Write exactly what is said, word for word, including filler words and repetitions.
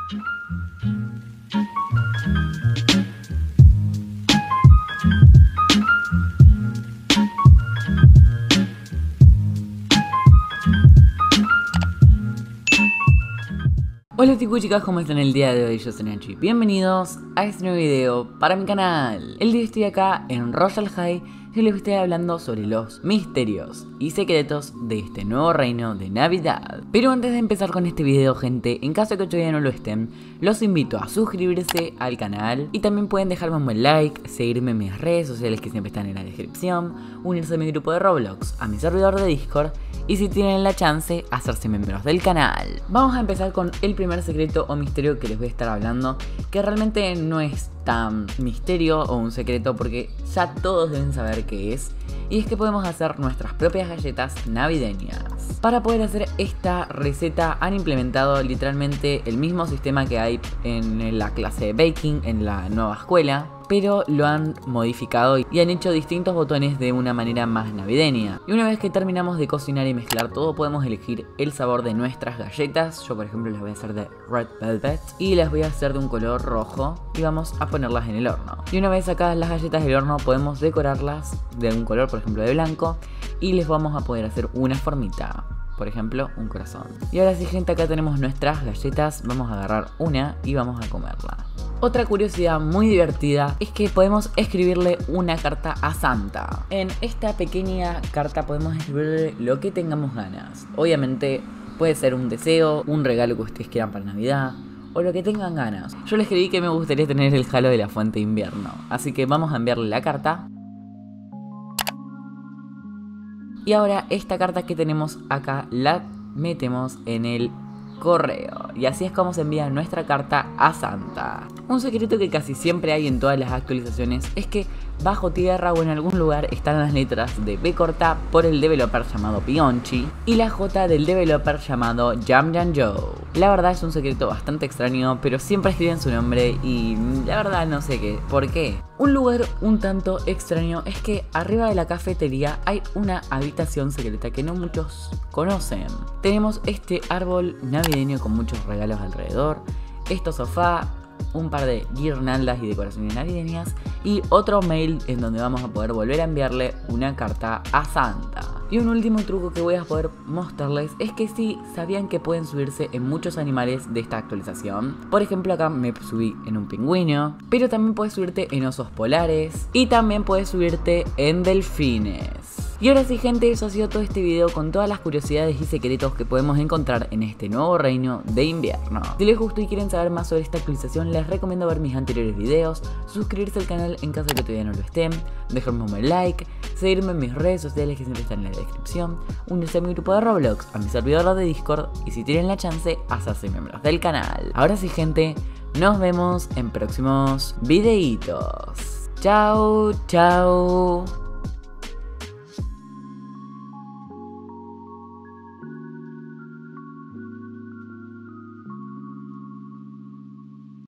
Hola chicos y chicas, ¿cómo están el día de hoy? Yo soy Nacho y bienvenidos a este nuevo video para mi canal. El día de hoy estoy acá en Royal High y les estoy hablando sobre los misterios y secretos de este nuevo reino de Navidad. Pero antes de empezar con este video, gente, en caso de que todavía no lo estén, los invito a suscribirse al canal y también pueden dejarme un buen like, seguirme en mis redes sociales que siempre están en la descripción, unirse a mi grupo de Roblox, a mi servidor de Discord y si tienen la chance, hacerse miembros del canal. Vamos a empezar con el primer secreto o misterio que les voy a estar hablando, que realmente no es tan misterio o un secreto porque ya todos deben saber qué es, y es que podemos hacer nuestras propias galletas navideñas. Para poder hacer esta receta han implementado literalmente el mismo sistema que hay en la clase de baking en la nueva escuela, pero lo han modificado y han hecho distintos botones de una manera más navideña. Y una vez que terminamos de cocinar y mezclar todo, podemos elegir el sabor de nuestras galletas. Yo por ejemplo las voy a hacer de Red Velvet y las voy a hacer de un color rojo y vamos a ponerlas en el horno. Y una vez sacadas las galletas del horno, podemos decorarlas de un color, por ejemplo de blanco, y les vamos a poder hacer una formita. Por ejemplo, un corazón. Y ahora sí, gente, acá tenemos nuestras galletas. Vamos a agarrar una y vamos a comerla. Otra curiosidad muy divertida es que podemos escribirle una carta a Santa. En esta pequeña carta podemos escribirle lo que tengamos ganas. Obviamente puede ser un deseo, un regalo que ustedes quieran para Navidad o lo que tengan ganas. Yo le escribí que me gustaría tener el halo de la fuente de invierno. Así que vamos a enviarle la carta. Y ahora esta carta que tenemos acá la metemos en el correo. Y así es como se envía nuestra carta a Santa. Un secreto que casi siempre hay en todas las actualizaciones es que bajo tierra o en algún lugar están las letras de B corta por el developer llamado Pionchi y la J del developer llamado Jam Jam Joe. La verdad es un secreto bastante extraño, pero siempre escriben su nombre y la verdad no sé qué, por qué. Un lugar un tanto extraño es que arriba de la cafetería hay una habitación secreta que no muchos conocen. Tenemos este árbol navideño con muchos regalos alrededor, este sofá, un par de guirnaldas y decoraciones navideñas y otro mail en donde vamos a poder volver a enviarle una carta a Santa. Y un último truco que voy a poder mostrarles es que sí, sabían que pueden subirse en muchos animales de esta actualización. Por ejemplo, acá me subí en un pingüino, pero también puedes subirte en osos polares y también puedes subirte en delfines. Y ahora sí, gente, eso ha sido todo este video con todas las curiosidades y secretos que podemos encontrar en este nuevo reino de invierno. Si les gustó y quieren saber más sobre esta actualización, les recomiendo ver mis anteriores videos, suscribirse al canal en caso de que todavía no lo estén, dejarme un buen like, seguirme en mis redes sociales que siempre están en la descripción, unirse a mi grupo de Roblox, a mi servidor de Discord y si tienen la chance, hacerse miembros del canal. Ahora sí, gente, nos vemos en próximos videitos. Chao, chao.